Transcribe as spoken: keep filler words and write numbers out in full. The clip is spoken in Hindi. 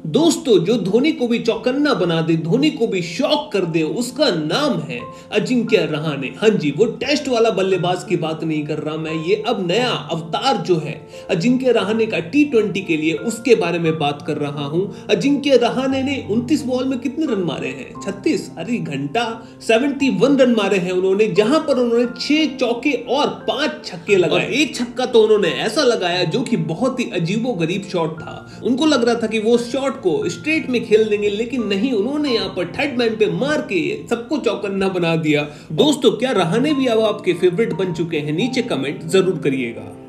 दोस्तों जो धोनी को भी चौकन्ना बना दे, धोनी को भी शॉक कर दे, उसका नाम है अजिंक्य रहाणे। हाँ जी, वो टेस्ट वाला बल्लेबाज की बात नहीं कर रहा मैं, ये अब नया अवतार जो है अजिंक्य रहाणे का टी ट्वेंटी के लिए, उसके बारे में बात कर रहा हूं। अजिंक्य रहाणे ने उनतीस बॉल में कितने रन मारे हैं? छत्तीस। अरे घंटा इकहत्तर रन मारे हैं उन्होंने, जहां पर उन्होंने छह चौके और पांच छक्के लगाए। एक छक्का तो उन्होंने ऐसा लगाया जो कि बहुत ही अजीबो गरीब शॉट था। उनको लग रहा था कि वो शॉट को स्ट्रेट में खेल देंगे, लेकिन नहीं, उन्होंने यहाँ पर थर्ड मैन पे मार के सबको चौकन्ना बना दिया। दोस्तों क्या रहाणे भी अब आपके फेवरेट बन चुके हैं? नीचे कमेंट जरूर करिएगा।